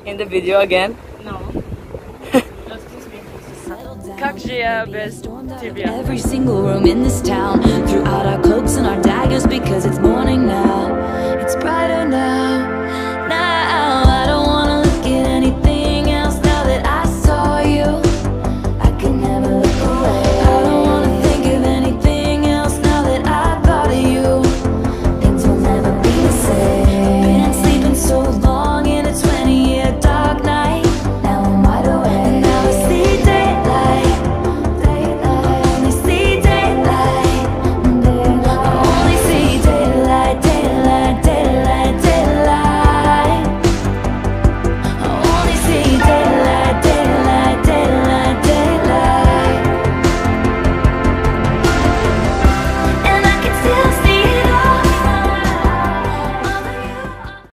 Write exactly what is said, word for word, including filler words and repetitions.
in the video again? No. Как же я без тебя? Every single room in this town, threw out our cloaks and our daggers because it's morning now. It's brighter now.